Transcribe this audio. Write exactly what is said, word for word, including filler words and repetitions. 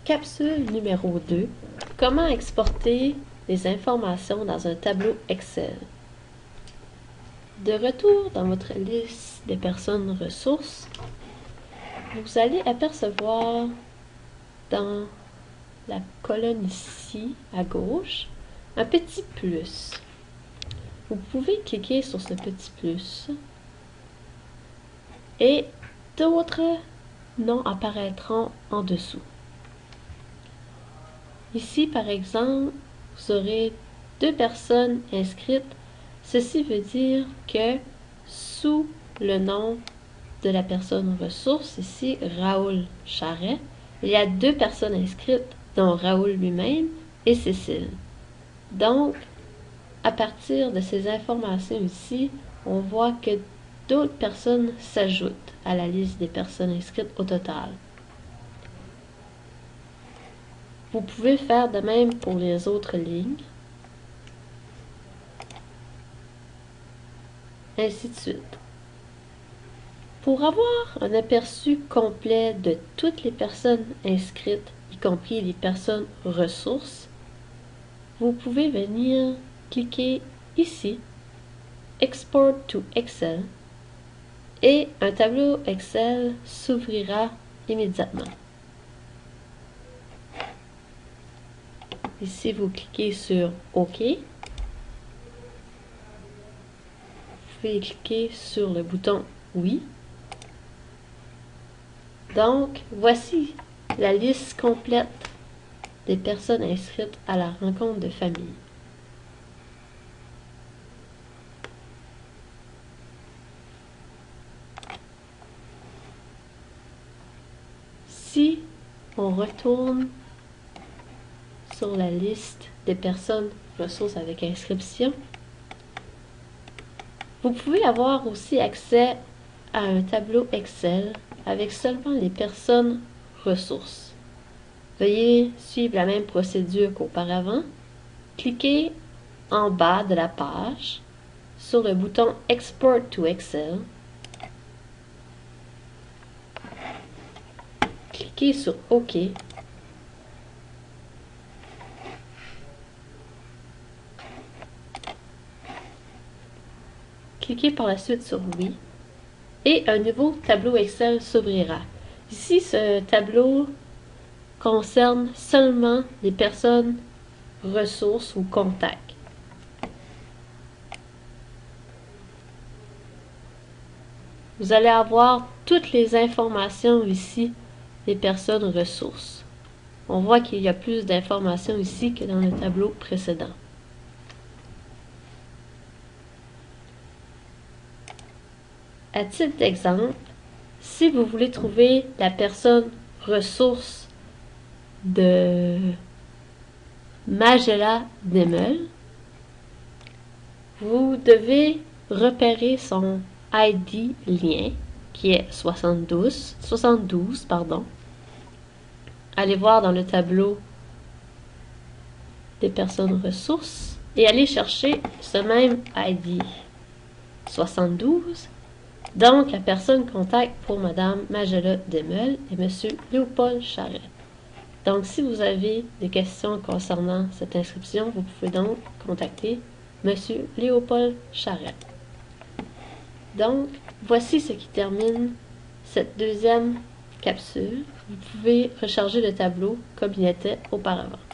Capsule numéro deux. Comment exporter les informations dans un tableau Excel. De retour dans votre liste des personnes ressources, vous allez apercevoir dans la colonne ici, à gauche, un petit plus. Vous pouvez cliquer sur ce petit plus et d'autres noms apparaîtront en dessous. Ici, par exemple, vous aurez deux personnes inscrites. Ceci veut dire que sous le nom de la personne ressource, ici, Raoul Charret, il y a deux personnes inscrites, dont Raoul lui-même et Cécile. Donc, à partir de ces informations ici, on voit que d'autres personnes s'ajoutent à la liste des personnes inscrites au total. Vous pouvez faire de même pour les autres lignes, ainsi de suite. Pour avoir un aperçu complet de toutes les personnes inscrites, y compris les personnes ressources, vous pouvez venir cliquer ici, Export to Excel, et un tableau Excel s'ouvrira immédiatement. Ici, vous cliquez sur OK. Vous pouvez cliquer sur le bouton Oui. Donc, voici la liste complète des personnes inscrites à la rencontre de famille. Si on retourne sur la liste des personnes ressources avec inscription, vous pouvez avoir aussi accès à un tableau Excel avec seulement les personnes ressources. Veuillez suivre la même procédure qu'auparavant. Cliquez en bas de la page sur le bouton Export to Excel. Cliquez sur OK. Cliquez par la suite sur Oui et un nouveau tableau Excel s'ouvrira. Ici, ce tableau concerne seulement les personnes ressources ou contacts. Vous allez avoir toutes les informations ici des personnes ressources. On voit qu'il y a plus d'informations ici que dans le tableau précédent. À titre d'exemple, si vous voulez trouver la personne ressource de Magella Demel, vous devez repérer son I D lien, qui est soixante-douze, soixante-douze, pardon. Allez voir dans le tableau des personnes ressources et allez chercher ce même I D soixante-douze. Donc, la personne contact pour Madame Magella Demel est Monsieur Léopold Charret. Donc, si vous avez des questions concernant cette inscription, vous pouvez donc contacter Monsieur Léopold Charret. Donc, voici ce qui termine cette deuxième capsule. Vous pouvez recharger le tableau comme il était auparavant.